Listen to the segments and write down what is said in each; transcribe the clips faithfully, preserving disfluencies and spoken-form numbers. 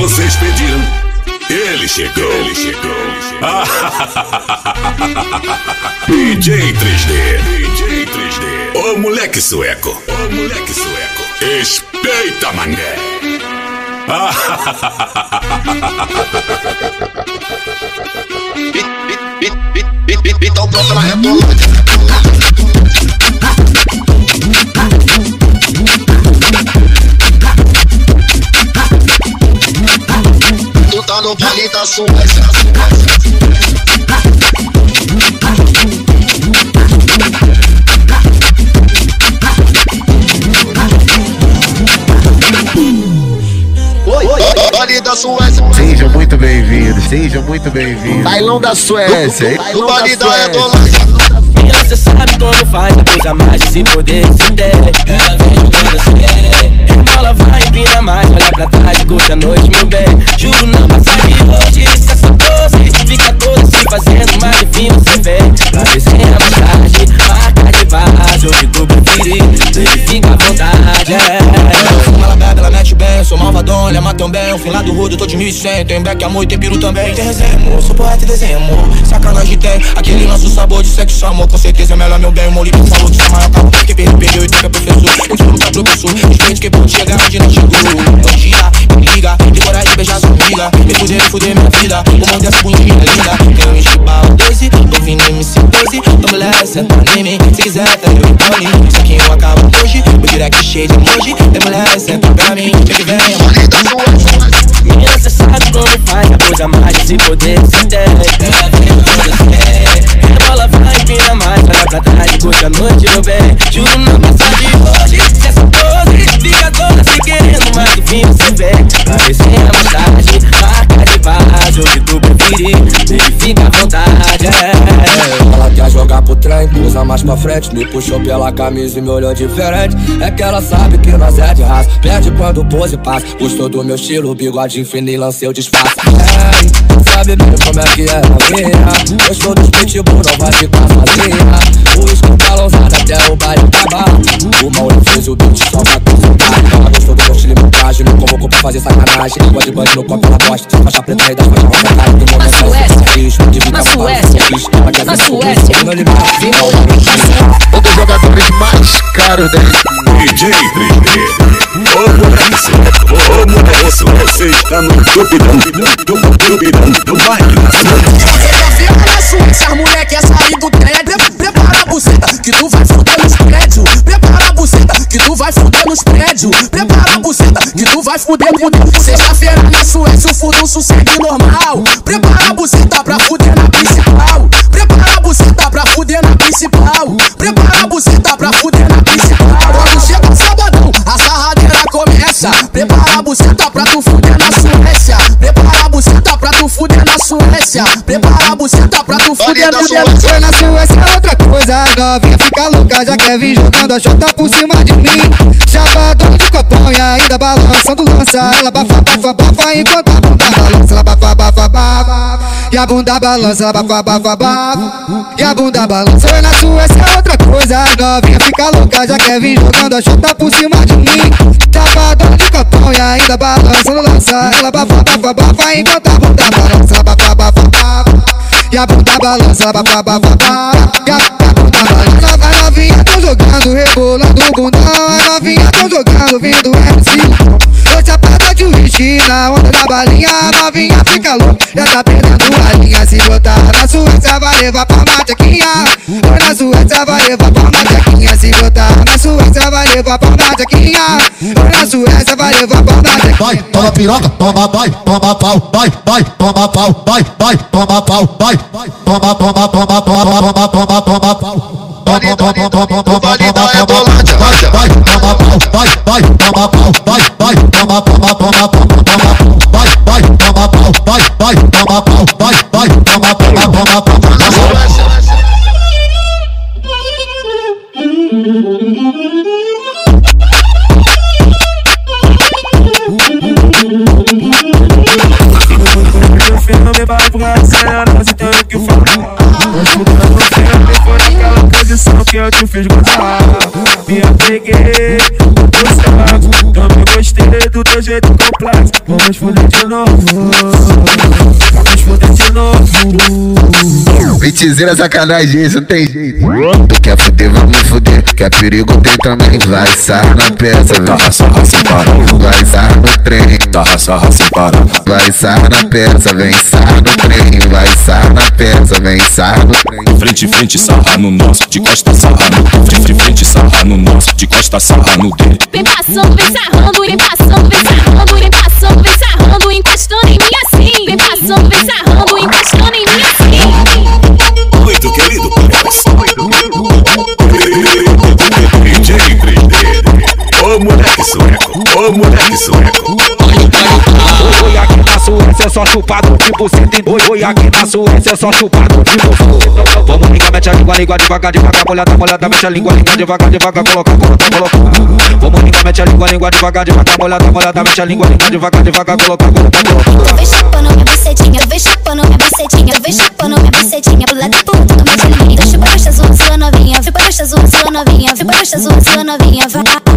vocês pediram, ele chegou, ele chegou. D J três D, D J três D. Ô moleque sueco, ô moleque sueco. Respeita, mané. Então pronto, ela rebola. Tu tá no baile da Suécia. Baile da Suécia. Sejam muito bem-vindos, sejam muito bem-vindos. Bailão da Suécia, o baile da Redolândia. Cê sabe como faz, usa mais de se poder, se der. Ela vem jogando assim, ela vai empina mais. Olha pra trás e curte a noite, meu bem. Juro não passar de hoje, se essa doce fica toda se fazendo, mas enfim você vem. Pra ver sem a vontade, marca de base, hoje tu preferir, fica à vontade, é. Ela bebe, ela mete bem, sou malvadão, ela mata bem. O filado rudo, tô de mil e cem, tem black, amor e tem piru também. Tem resenha, amor, sou poeta e desenho, amor. Sacanagem tem, aquele nosso sabor de sexo, amor. Com certeza é melhor, meu bem, o Molito falou que é maior carro. Quem perdeu, perdeu e fica professor. Eu não tá professor, respeito que pode chegar onde não chegou. Então gira, me liga, tem coragem de beijar sua amiga. Me fuder, me fuder minha vida, o mundo dessa bundinha linda. Tem um enxibal Daisy, tô vindo M C Daisy. Então mulher, senta em mim, se quiser tá eu e Tony. Isso aqui não acaba hoje, o direct cheio de emoji. Tem mulher, senta pra mim, vem que vem. Menina, cê sabe como faz, a coisa mais de se poder, se der. Ela vem jogando assim, ela vai empina mais. Olha pra trás e curte a noite, meu bem. Juro não passar de hoje, se essa pose fica toda se querendo, mas enfim você vem. Pra ver sem a vontade, marca de base, hoje tu preferir, fica à vontade, é. Ela quer jogar pro trem, usa mais pra frente. Me puxou pela camisa e me olhou diferente. É que ela sabe que nós é de raça, perde quando pose passa. Gostou do meu estilo, bigode fino e lancei o disfarce. É, sabe bem como é que é a minha. Gostou dos pitbull, não vai ficar sozinha. O escudo balançado até o baile acabar. O Mauro fez o beat só pra consultar. Ela gostou do meu estilo e montagem, me convocou pra fazer sacanagem. Língua de banho no copo, ela gosta. Faixa preta e das faixas rosadas. Do momento Na Suécia, na Suécia, na Suécia. Um dos jogadores mais caros da D J três D. Ô moleque sueco, ô moleque sueco. Você está no dubidão, do dubidão, do baile da Suécia. Você confia na Suécia, as moleque é sair do trem. Prepara a buceta, que tu vai fuder nos prédios. Prepara a buceta, que tu vai fuder nos prédios. Prepara a buceta, que tu vai fuder, fuder. Sexta-feira na Suécia, o furdunço segue normal. Prepara a buceta pra fuder na principal. Prepara a buceta pra fuder na principal. Prepara a buceta pra fuder na principal. Quando chega o sabadão, a sarradeira começa. Prepara a buceta pra tu fuder na Suécia. Prepara a buceta pra tu fuder na Suécia. Prepara a buceta pra tu fuder na Suécia. Foi na Suécia é outra coisa, a novinha fica louca, já quer vir jogando a chota por cima de mim. Chapadão de copão e ainda balançando lança. Ela bafa, bafa, bafa enquanto a bunda balança. Ela bafa, bafa, bafa e a bunda balança. Ela bafa, bafa, bafa e a bunda balança. Foi na Suécia é outra coisa, a novinha fica louca, já quer vir jogando a chota por cima de mim. Chapadão de copão e ainda balançando lança. Ela bafa, bafa, bafa enquanto a bunda balança. Ela bafa, bafa, bafa e a bunda balança, bafa, bafa, bafa e a bunda balança. A novinha tão jogando, rebolando o bundão. A novinha tão jogando, vindo M C. Tô chapada de whisky na onda da balinha. A novinha fica louca, já tá perdendo a linha. Se botar na Suécia vai levar pra macaquinha. Foi na Suécia vai levar pra macaquinha. Se botar na Suécia vai levar pra macaquinha. Foi na Suécia vai levar pra macaquinha. Vai, toma piroca, toma vai, toma pau, vai, vai, toma pau, vai, vai, toma pau, vai, vai, toma, toma, toma, toma, toma, toma, toma pau. Toma, toma, toma, toma, toma, toma, toma, vai, vai, toma pau, vai, vai, toma pau, vai, vai, toma, toma, toma, toma, toma, vai, vai, toma pau, vai, vai, toma pau, vai, vai, toma, toma, toma, toma. Não me vai pro lado, não se tem o que falar. Escutando você, foi naquela posição que eu te fiz gozar. Me apeguei, você vai, também gostei do teu jeito complexo. Vamos foder de novo. Vamos foder de novo. Mentizeira, sacanagem, isso não tem jeito. Tu quer fuder, vamos fuder. Quer perigo, tem também. Vai sarra na peça, Tarra, sarra sem parar. vai sarra no trem. Tarra, sarra sem parar. Vai sarra na peça, vem sarra no trem. Vai sarra na peça, vem sarra no trem. Frente, frente, sarra no nosso. De costa, sarra no teu. Frente, frente, sarra no nosso. De costa, sarra no dele. Vem passando, vem sarrando, vem passando, vem sarrando, vem passando, vem sarrando, encostando em mim assim. Vem passando, vem sarrando, encostando em mim assim. Muito querido, parece. D J três D. Ô moleque sueco, ô moleque sueco. Oi, aqui na Suécia é só chupado tipo cento e dois. Oi, aqui na Suécia é só chupado tipo cento. Vamos ligar, mete a língua, língua devagar, devagar. Molhada, molhada, mete a língua, língua devagar, devagar. Coloca, coloca, coloca. Vamos ligar, mete a língua, língua devagar, devagar. Molhada, molhada, mete a língua, língua devagar, devagar. Coloca, coloca, coloca. Vem chupando minha bucetinha, vem chupando minha bucetinha, vem chupando minha bucetinha. Pro lado e pro outro, mete a língua. Chupa gostoso, sua novinha. Chupa gostoso, sua novinha. Chupa gostoso, sua novinha.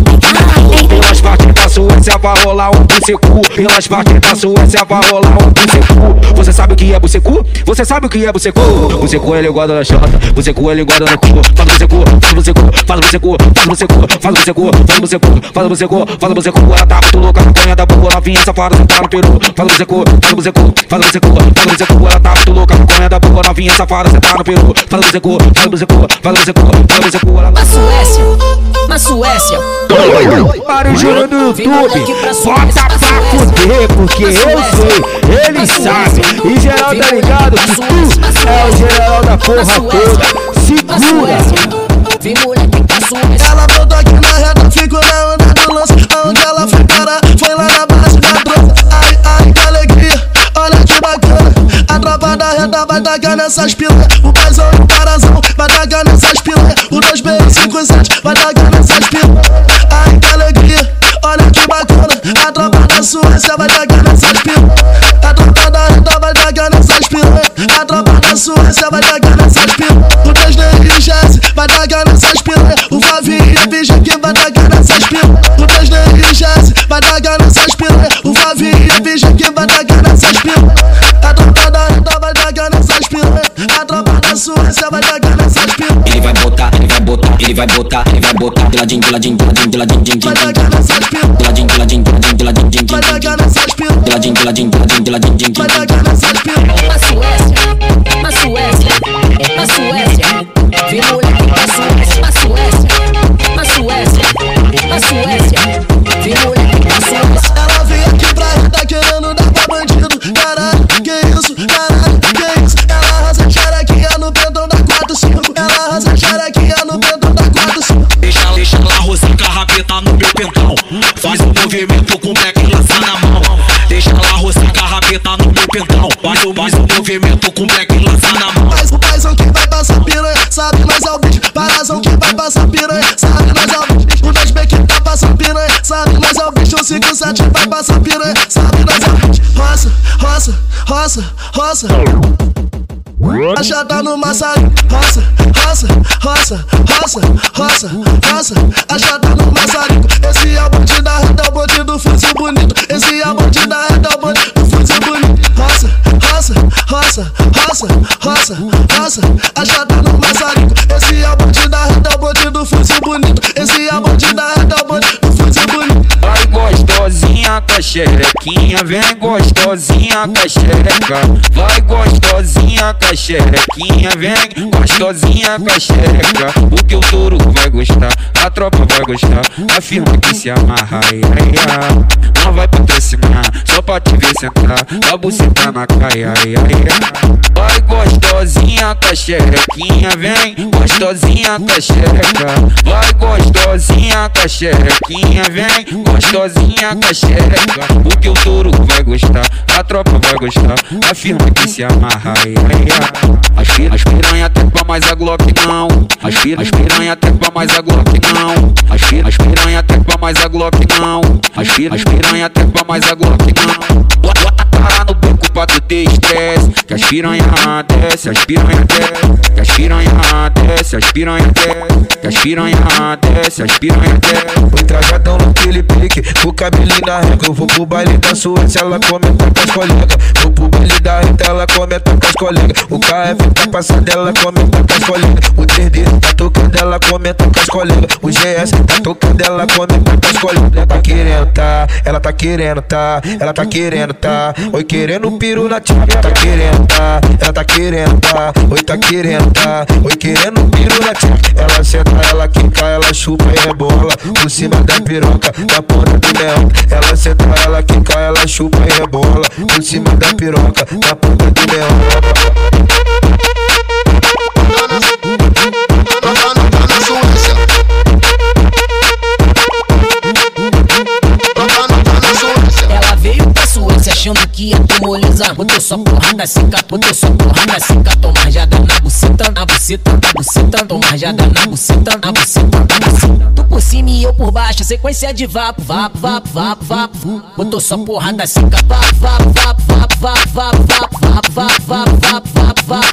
Vai. Pelas partes da Suécia vai rolar um bucecu. Pelas partes da Suécia vai rolar um bucecu. Você sabe o que é bucecu? Você sabe o que é bucecu? Bucecu ele guarda na chota, bucecu ele guarda no cu. Faz bucecu, faz bucecu, faz bucecu, faz bucecu, faz bucecu, faz bucecu, faz bucecu, faz bucecu. Ela tá muito louca, a canha da boa novinha safada sentar no peru. Faz bucecu, faz bucecu, faz bucecu, faz bucecu. Ela tá muito louca, a canha da boa novinha safada sentar no peru. Faz bucecu, faz bucecu, faz bucecu, faz bucecu. Na Suécia, na Suécia. Para o juro do YouTube, bota pra fuder, porque eu sei, ele sabe. E geral tá ligado que tu é o general da porra toda. Segura! Vem moleque da Suécia. Ela voltou aqui na reta, ficou na onda do lance. Aonde ela foi parar, foi lá na base da troça. Ai, ai, que alegria, olha que bacana. A tropa da reta vai tacar nessas pilanhas. O paizão e o parazão vai tacar nessas pilanhas. O dois B cinco sete vai tacar nessas pilanhas. Ai, que alegria, olha que bacana. A tropa da Suécia vai tacar nessas pilanhas. A tropa da reta vai tacar nessas pilanhas. A tropa da Suécia vai tacar nessas pilanhas. O dois D e Jesse vai tacar nessas pilanhas. O Flavinho e a bicha que vai tacar nessas pilanhas. O dois D e Jesse vai tacar nessas pilanhas. O Flavinho e a bicha que vai tacar nessas pilanhas. A tropa da reta vai tacar nessas pilanhas. A tropa da Suécia vai tacar nessas pilanhas. Ele vai botar, ele vai botar, ele vai botar, ele vai botar. De ladinho, de ladinho, de ladinho, de ladinho, de ladinho, vai tacar nessas pilanhas. de ladinho, de ladinho, de ladinho, de ladinho, de Vai ladinho, tacar nessas pilanhas. de ladinho, de ladinho, de ladinho, de ladinho, de Vai ladinho. tacar nessas pilanhas. Na Suécia, na Suécia, na Suécia. Vem moleque da Suécia. Na Suécia, na Suécia, na Suécia. Vem moleque da Suécia. Ela veio aqui pra reta querendo dar pra bandido. Caralho, que isso, caralho, que isso. Ela arrasa xerequinha no pentão da quatro cinco. Ela arrasa xerequinha no pentão da quatro cinco. Deixa, deixa ela roscar a rabeta no meu pentão. Faz um movimento com o black e lança na mão. Deixa ela roscar a rabeta no meu pentão. Faz, faz um movimento com o black e lança na mão. Mas o paizão que vai passar piranha, sabe nós é o bicho. Parazão que vai passar piranha, sabe nós é o bicho. O dois B que tá passando piranha, sabe nós é o bicho. O cinco sete vai passar piranha, sabe nós é o bicho. Roça, roça, roça, roça. A chata no maçarinho, roça, roça, roça, roça, roça, roça. A chata no maçarinho. Esse é o bonde da reta, o bonde do fuzil bonito. Esse é o bonde da reta, o bonde do fuzil bonito. Roça, roça, roça, roça, roça, roça. A chata no maçarinho. Esse é o bonde da reta, o bonde do fuzil bonito. Esse é o bonde da reta, o bonde do fuzil bonito. Vai gostosinha com a xerequinha, vem gostosinha com a xereca. Vai gostosinha com a xerequinha, vem gostosinha com a xereca. O que o touro vai gostar, a tropa vai gostar. Afirma que se amarra, ai, ai, ai. Não vai patrocinar, só pra te ver sentar. A buceta na caia, ai, ai, ai. Vai gostosinha com a xerequinha, vem gostosinha com a xereca. Vai gostosinha com a xerequinha, vem gostosinha com a xereca. O que o touro vai gostar, a tropa vai gostar. Afirma que se amarra, ai, ai, ai. As, as piranha trepa mais a Glock não. As, as piranha trepa mais a Glock não. As, as piranha trepa mais a Glock não. As, as piranha trepa mais a Glock não. Bota a cara no beco pra tu ter estresse. que as piranha desce, as piranha desce, que as piranha desce, as piranha desce, que as piranha desce, as piranha desce. Fui trajadão naquele pique, o cabelinho na regra. Eu vou pro baile da Suécia, ela comenta com as colegas. Vou pro baile da Rita, ela comenta com as colegas. O K F tá passando, ela comenta com as colegas. O três D tá tocando, ela comenta com as colegas. O G S tá tocando, ela comenta com as colegas. Ela tá querendo tá, ela tá querendo tá, ela tá querendo tá. Oi, querendo piru na tia, tá querendo tá, ela tá querendo tá. Oi, tá querendo tá, oi, querendo piru na tia. Ela senta, ela quica, ela chupa e rebola por cima da piroca, da ponta do leão. Ela senta, ela quica, ela chupa e rebola por cima da piroca, da ponta do leão. Ela veio pra Suécia achando que ia ter moleza. Botou só porrada seca, botou só porrada seca. Toma rajada na buceta, na buceta, na buceta. Toma rajada na buceta, na buceta, na buceta. Tu por cima e eu por baixo, sequência de vapo, vapo, vapo, vapo, vapo. Botou só porrada seca, vapo, vapo, vapo, vapo, vapo, vapo, vapo, vapo, vapo, vapo, vapo, vapo,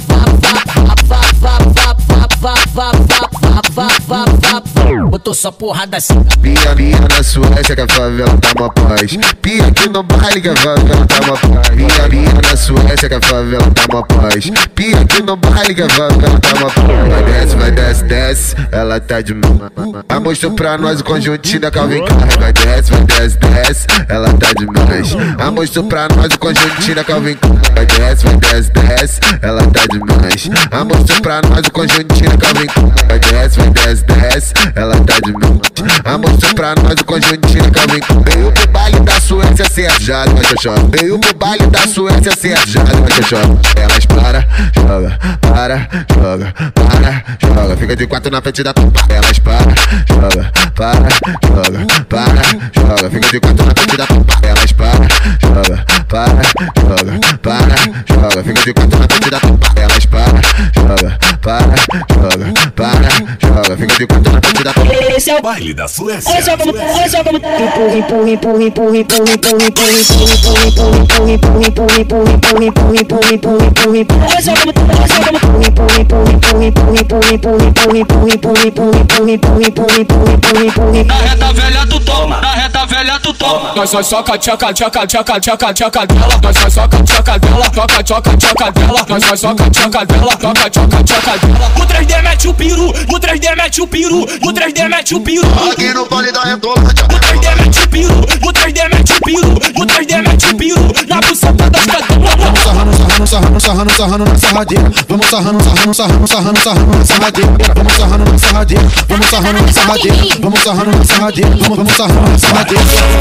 vapo. Botou só porrada seca. Pia, pia na Suécia que a favela tá uma paz. Pia aqui no baile que a favela tá uma paz. Pia, pia na Suécia que a favela tá uma paz. Pia aqui no baile que a favela tá uma paz. Vai desce, vai desce, desce, ela tá de mama. Ela mostrou pra nós o conjuntinho da Calvin Klein. Vai desce, vai desce, desce, ela tá demais. Ela mostrou pra nós o conjuntinho da Calvin Klein. Vai desce, vai desce, desce, ela tá demais. Ela mostrou pra nós o conjuntinho da Calvin Klein. Vai desce, vai desce, desce, ela tá demais. Ela mostrou pra nós o conjuntinho da Calvin Klein. Veio pro baile da Suécia, certo, já vai xoxó. Veio pro baile da Suécia, certo, já vai xoxó. Elas para, joga, para, joga, para, joga. Fica de quatro na frente da tua. Elas para, joga, para, joga, para, joga. Fica de quatro na frente da tua. Elas para, joga, para, joga, para, joga. Fica de quatro na frente da tua. Elas para, joga, para, joga, para, joga. Fica de quatro na frente da tua. Esse é o baile da Suécia. Olha só como, olha só como empurra, empurra, empurra, empurra, empurra, empurra, empurra, empurra, empurra, empurra, empurra, empurra, empurra, empurra, empurra, empurra, empurra. Olha só como, olha só como empurra, empurra, empurra, empurra, empurra, empurra, empurra, empurra, empurra, empurra, empurra, empurra, empurra, empurra, empurra, empurra. Na reta velha tu toma, na reta velha tu toma. Nós só soca, tchaca, tchaca, tchaca, tchaca, tchaca dela. Nós só soca, tchaca dela, toca, tchaca, tchaca dela. Nós só soca, tchaca dela, toca, tchaca, tchaca dela. No três D mete o piru, no três D mete o piru, no três D mete o piru. Aqui no baile da Retolândia. No três D mete o piru, no três D mete o piru, no três D mete o piru. Na buceta das cadelas. Vamos sarrando, sarrando, sarrando, sarrando, sarrando na sarradeira. Vamos sarrando, sarrando, sarrando, sarrando, sarrando na sarradeira. Vamos sarrando na sarradeira. Vamos sarrando na sarradeira. Vamos sarrando na sarradeira. Vamos, vamos sarrando na sarradeira.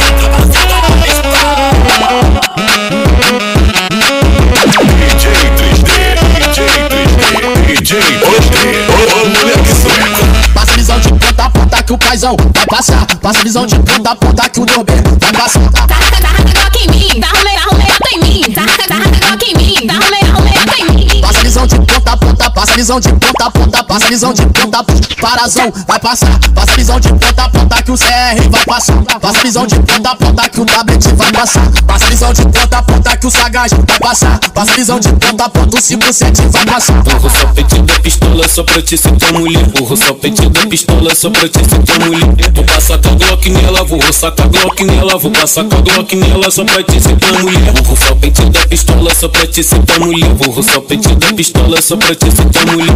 D J três D, D J três D, D J três D, ô moleque sueco. Passa a visão de ponta a ponta que o paizão vai passar. Passa a visão de ponta a ponta que o Dobé vai passar. Tá, tá, tá, tá, em mim. Tá, arrumei, arrumei, em mim. Tá, tá, tá, tá, em mim. Tá, arrumei, arrumei, em mim. Passa a visão de ponta a ponta, passa a visão de ponta a ponta, passa a visão de ponta a ponta. Parazão vai passar. Passa a visão de ponta a ponta que o C R vai passar. Passa a visão de ponta a ponta que o W vai passar. Passa a visão de ponta a ponta que o Sagaz vai passar. Passa a visão de ponta a ponta o cinco sete vai passar. Urro só pente da pistola só pra te ser tua mulher. Urro só pente da pistola só pra te ser tua mulher. Vou passar com a Glock nela, vou roçar com a Glock nela. Vou passar com a Glock nela só pra te ser tua mulher. Urro só pente da pistola só pra te ser tua mulher. Urro só pente da pistola só pra te ser tua mulher.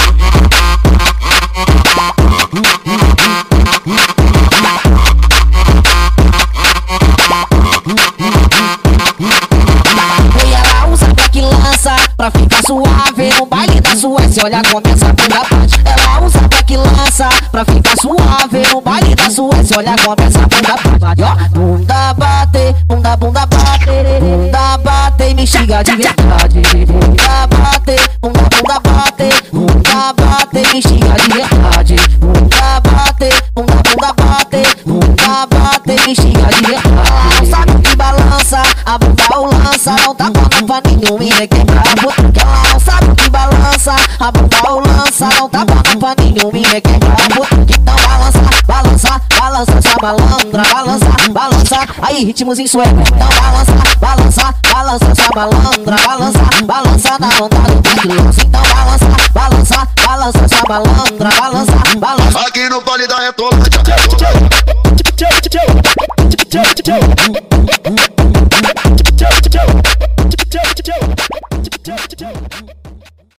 E ela usa black lança pra ficar suave no baile da Suécia. Olha como essa bunda bate. Ela usa black lança pra ficar suave no baile da Suécia. Olha como essa bunda bate. Ó, bunda bate, bunda, bunda bate, bunda bate e me xinga de verdade. Bunda bate, bunda, bunda bate, bunda bate e me xinga de verdade. Bunda bate, bunda, bunda bate, bunda bate e me xinga de verdade. Ela não sabe que balança, a bunda o lança, não tá dando pra nenhum e requebrar a bota. Ela não sabe que balança, a bunda o lança, não tá dando pra nenhum e requebrar a bota. Então balança, balança, balança sua malandra, balança, balança, aí ritmos em sueco. Então balança, balança, balança sua malandra, balança, balança na onda do funk lança. Então balança, balança, balança sua malandra, balança, balança. Aqui no Vale da Retolândia. Tchau, tchau, tchau.